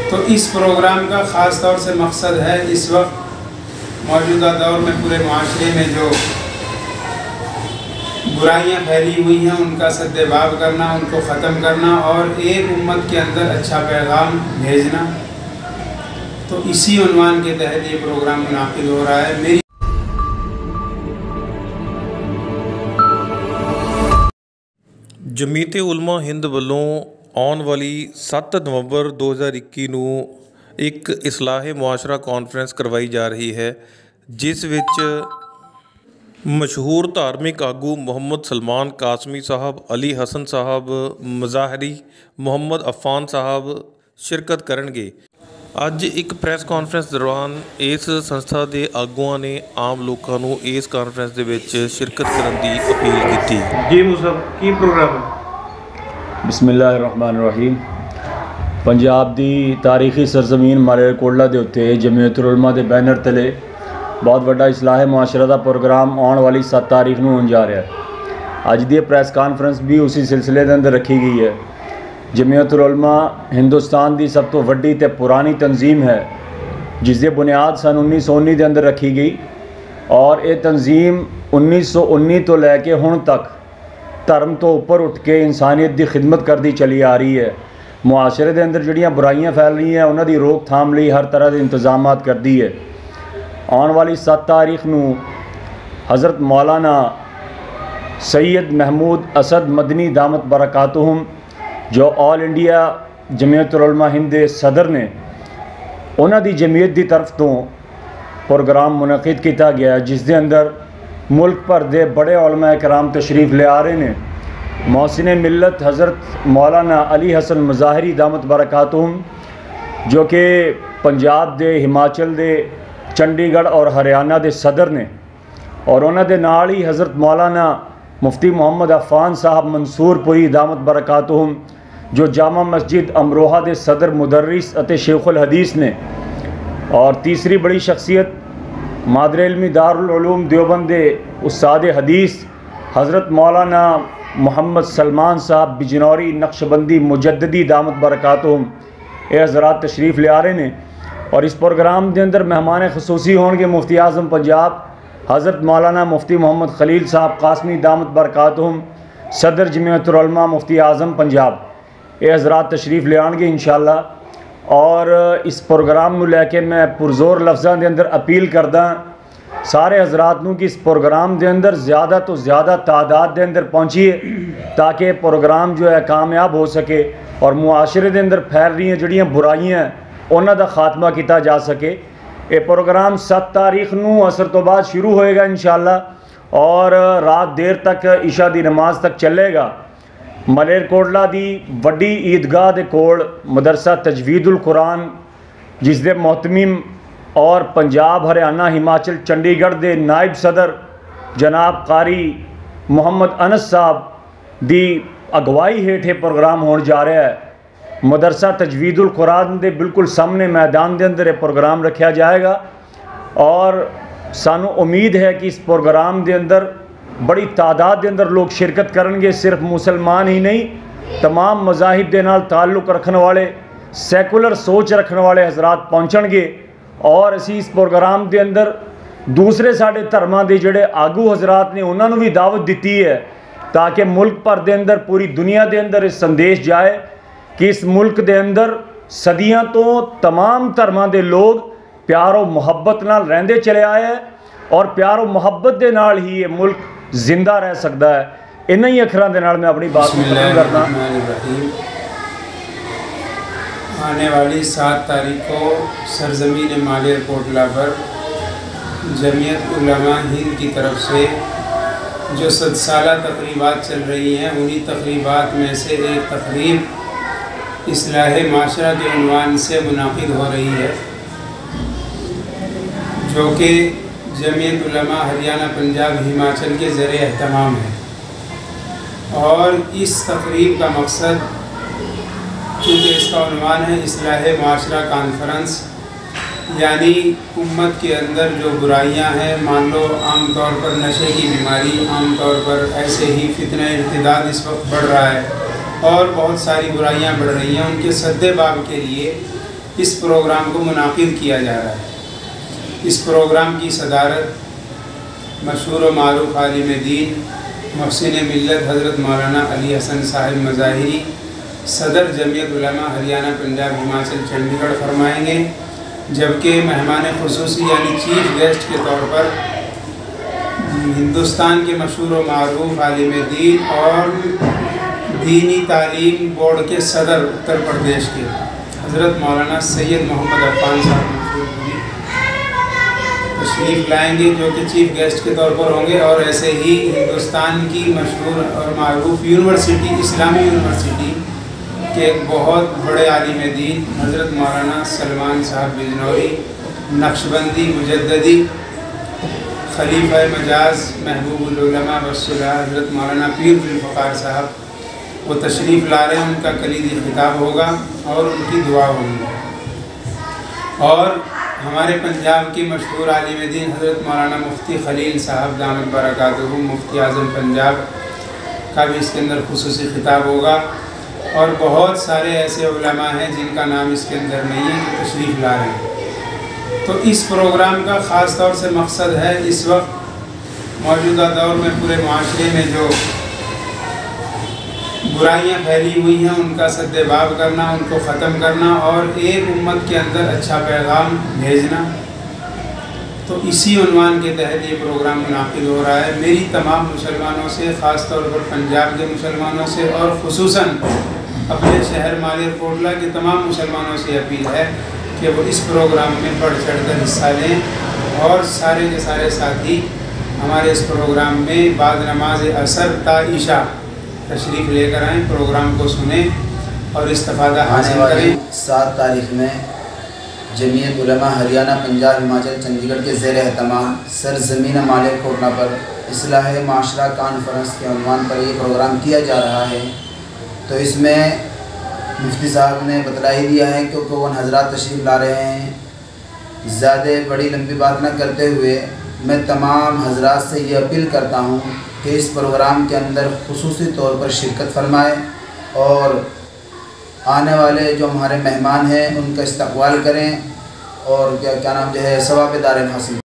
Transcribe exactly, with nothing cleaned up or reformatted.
तो इस प्रोग्राम का ख़ास तौर से मकसद है इस वक्त मौजूदा दौर में पूरे माशरे में जो बुराइयां फैली हुई हैं उनका सद्देबाब करना, उनको ख़त्म करना और एक उम्मत के अंदर अच्छा पैगाम भेजना। तो इसी उन्वान के तहत ये प्रोग्राम मुनाकिद हो रहा है। मेरी ਜਮੀਅਤ ਉਲਮਾ ਹਿੰਦ ਵੱਲੋਂ ਆਉਣ ਵਾਲੀ ਸੱਤ ਨਵੰਬਰ ਦੋ ਹਜ਼ਾਰ ਇੱਕੀ ਨੂੰ ਇੱਕ ਇਸਲਾਹੇ ਮੁਆਸ਼ਰਾ ਕਾਨਫਰੰਸ ਕਰਵਾਈ ਜਾ ਰਹੀ ਹੈ, ਜਿਸ ਵਿੱਚ ਮਸ਼ਹੂਰ ਧਾਰਮਿਕ ਆਗੂ ਮੁਹੰਮਦ ਸਲਮਾਨ ਕਾਸਮੀ ਸਾਹਿਬ, ਅਲੀ ਹਸਨ ਸਾਹਿਬ ਮਜ਼ਾਹਰੀ, ਮੁਹੰਮਦ ਅਫਾਨ ਸਾਹਿਬ ਸ਼ਿਰਕਤ ਕਰਨਗੇ। ਅੱਜ ਇੱਕ ਪ੍ਰੈਸ ਕਾਨਫਰੰਸ ਦੌਰਾਨ ਇਸ ਸੰਸਥਾ ਦੇ ਆਗੂਆਂ ਨੇ ਆਮ ਲੋਕਾਂ ਨੂੰ ਇਸ ਕਾਨਫਰੰਸ ਦੇ ਵਿੱਚ ਸ਼ਿਰਕਤ ਕਰਨ ਦੀ ਅਪੀਲ ਕੀਤੀ। ਜੀ ਮੁਸਬ ਕੀ ਪ੍ਰੋਗਰਾਮ ਹੈ? बिस्मिल्लाहिर्रहमानिर्रहीम। पंजाब दी तारीखी सरजमीन मालेरकोटला दे उत्ते जमीयतुल उलमा दे बैनर तले बहुत वड्डा इस्लाह मुआशरा दा प्रोग्राम आने वाली सत्त तारीख नूं होण जा रहा है। अज दी प्रैस कानफ्रेंस भी उसी सिलसिले के अंदर रखी गई है। जमीयतुल उलमा हिंदुस्तान की सब तो वड्डी ते पुरानी तंजीम है, जिसकी बुनियाद सन उन्नीस सौ उन्नी के अंदर रखी गई और ये तंजीम उन्नीस सौ उन्नी तो लैके हुण तक धर्म तो उपर उठ के इंसानियत की खिदमत करती चली आ रही है। मुआशरे के अंदर जड़ियाँ बुराइयां फैल रही हैं उन्होंने रोकथाम लिए हर तरह के इंतजाम करती है। आने वाली सत्त तारीख नूं हज़रत मौलाना सैयद महमूद असद मदनी दामत बरकातुहुम जो ऑल इंडिया जमीयतुल उलमा हिंद दे सदर ने, उन्हां दी जमीयत की तरफ तो प्रोग्राम मुनक़िद किया गया, जिस दे अंदर मुल्क भर दे बड़े उलमा कराम तशरीफ़ ले आ रहे हैं। मौसिन मिलत हज़रत मौलाना अली हसन मज़ाहरी दामत बरकातुहुम जो कि पंजाब दे, हिमाचल दे, चंडीगढ़ और हरियाणा दे सदर ने, और उन्हां दे नाल ही हज़रत मौलाना मुफ्ती मोहम्मद अफान साहब मंसूरपुरी दामत बरकातुहुम जो जामा मस्जिद अमरोहा दे सदर मुदर्रिस अते शेखुल हदीस ने, और तीसरी बड़ी शख्सियत मादर इल्मी दारुल उलूम देवबंद दे उस्ताद हदीस हज़रत मौलाना मोहम्मद सलमान साहब बिजनौरी नक्शबंदी मुजद्ददी दामत बरकातुहुम ये हज़रात तशरीफ़ ले आ रहे हैं। और इस प्रोग्राम के अंदर मेहमान खसूसी होंगे मुफ्ती आज़म पंजाब हज़रत मौलाना मुफ्ती मोहम्मद खलील साहब कासमी दामत बरकातुहुम, सदर जमीयतुल उलमा मुफ्ती आज़म पंजाब, ये हज़रात तशरीफ़ ले आएंगे इंशाअल्लाह। और इस प्रोग्राम में लैके मैं पुरजोर लफ्ज़ों के अंदर अपील करदा सारे हज़रात नूं कि इस प्रोग्राम के अंदर ज़्यादा तो ज़्यादा तादाद के अंदर पहुँचिए ताकि प्रोग्राम जो है कामयाब हो सके और मुआशरे के अंदर फैल रही जड़ियाँ बुराइयाँ उन्हां दा खात्मा किया जा सके। ये प्रोग्राम सत्त तारीख नूं असर तो बाद शुरू होएगा इंशाअल्लाह और रात देर तक इशा दी नमाज तक चलेगा। मलेरकोटला दी वड्डी ईदगाह दे कोल मदरसा तजवीदुल कुरान जिस दे मोहतमीम और पंजाब, हरियाणा, हिमाचल, चंडीगढ़ दे नायब सदर जनाब कारी मुहम्मद अनस साहब दी अगवाई हेठ प्रोग्राम होने जा रहा है। मदरसा तजवीदुल कुरान दे बिल्कुल सामने मैदान के अंदर ये प्रोग्राम रखा जाएगा और सानू उम्मीद है कि इस प्रोग्राम के अंदर बड़ी तादाद के अंदर लोग शिरकत करेंगे। सिर्फ मुसलमान ही नहीं, तमाम मज़ाहिब के नाल ताल्लुक़ रखने वाले, सैकुलर सोच रखने वाले हज़रात पहुँचणगे और असी इस प्रोग्राम के अंदर दूसरे साढ़े धर्मां दे जिहड़े आगू हज़रात ने उन्होंने भी दावत दी है ताकि मुल्क भर के अंदर, पूरी दुनिया के अंदर ये संदेश जाए कि इस मुल्क के अंदर सदियां तो तमाम धर्मां दे लोग प्यार और मुहब्बत नाल रहंदे चले आए हैं और प्यार और मुहब्बत के नाल ही ये मुल्क जिंदा रह सकता है। इन्हां ही अखरां दे नाल मैं अपनी बात खत्म करता। आने वाली सात तारीख को सरजमीन मालेरकोटला पर जमीयत उलमा हिंद की तरफ से जो सत साला तकरीबात चल रही हैं उन्हीं तकरीबात में से एक तकरीब इस्लाह माशरा के उन्वान से मुनाकिद हो रही है, जो कि जमीयत उलमा हरियाणा, पंजाब, हिमाचल के ज़रिए एहतमाम है। और इस तकरीब का मकसद, क्योंकि इसका उन्वान है इस्लाह माशरा कॉन्फ्रेंस, यानी उम्मत के अंदर जो बुराइयां हैं, मान लो आम तौर पर नशे की बीमारी, आम तौर पर ऐसे ही फितना इर्तिदाद इस वक्त बढ़ रहा है और बहुत सारी बुराइयां बढ़ रही हैं, उनके सद्देबाब के लिए इस प्रोग्राम को मुनाकिद किया जा रहा है। इस प्रोग्राम की सदारत मशहूर व मारूफ आलिम दीन मुहसिन मिल्लत हज़रत मौलाना अली हसन साहिब मज़ाहिरी सदर जमीयत उलमा हरियाणा पंजाब हिमाचल चंडीगढ़ फरमाएंगे, जबकि मेहमान खुसूसी यानी चीफ गेस्ट के तौर पर हिंदुस्तान के मशहूर व मारूफ आलिम दीन और दीनी तालीम बोर्ड के सदर उत्तर प्रदेश के हज़रत मौलाना सैयद मोहम्मद अफ़ान साहब तशरीफ़ लाएंगे, जो कि चीफ गेस्ट के तौर पर होंगे। और ऐसे ही हिंदुस्तान की मशहूर और मारूफ यूनिवर्सिटी इस्लामी यूनिवर्सिटी के एक बहुत बड़े आलिम दीन हज़रत मौलाना सलमान साहब बिजनौरी नक्शबंदी मुजद्ददी खलीफा मजाज महबूबुल उलमा वस्सुला हज़रत मौलाना पीर ज़ुल्फ़िकार साहब वो तशरीफ़ ला रहे हैं। उनका कलीदी खिताब होगा और उनकी दुआ होगी। और हमारे पंजाब के मशहूर आलिम दीन हज़रत मौलाना मुफ्ती खलील साहब दामत बरकातुहू मुफ्ती आज़म पंजाब का भी इसके अंदर खुसूसी खिताब होगा। और बहुत सारे ऐसे उलमा हैं जिनका नाम इसके अंदर नहीं है कि तशरीफ़ ला रहे हैं। तो इस प्रोग्राम का ख़ास तौर से मकसद है इस वक्त मौजूदा दौर में पूरे माशरे में जो बुराइयां फैली हुई हैं उनका सद्देबाब करना, उनको ख़त्म करना और एक उम्मत के अंदर अच्छा पैगाम भेजना। तो इसी उन्वान के तहत ये प्रोग्राम मुनाकिद हो रहा है। मेरी तमाम मुसलमानों से, ख़ास तौर पर पंजाब के मुसलमानों से और ख़ुसूसन अपने शहर मालेरकोटला के तमाम मुसलमानों से अपील है कि वो इस प्रोग्राम में बढ़ चढ़ कर हिस्सा लें और सारे के सारे साथी हमारे इस प्रोग्राम में बाद नमाज असर ता इशा तशरीफ़ लेकर आएँ, प्रोग्राम को सुने और इस्तिफ़ादा हासिल करें। सात तारीख में जमीयत उलमा हरियाणा पंजाब हिमाचल चंडीगढ़ के ज़ेर एहतमाम सरज़मीन मालेरकोटला पर इस्लाह माशरा कॉन्फ्रेंस के उन्वान पर ये प्रोग्राम किया जा रहा है। तो इसमें मुफ्ती साहब ने बतला ही दिया है कि कौन हजरात तशरीफ़ ला रहे हैं। ज़्यादा बड़ी लंबी बात न करते हुए मैं तमाम हजरात से ये अपील करता हूँ कि इस प्रोग्राम के अंदर खुसूसी तौर पर शिरकत फरमाएँ और आने वाले जो हमारे मेहमान हैं उनका इस्तकबाल करें और क्या क्या नाम जो है सवाब दार हासिल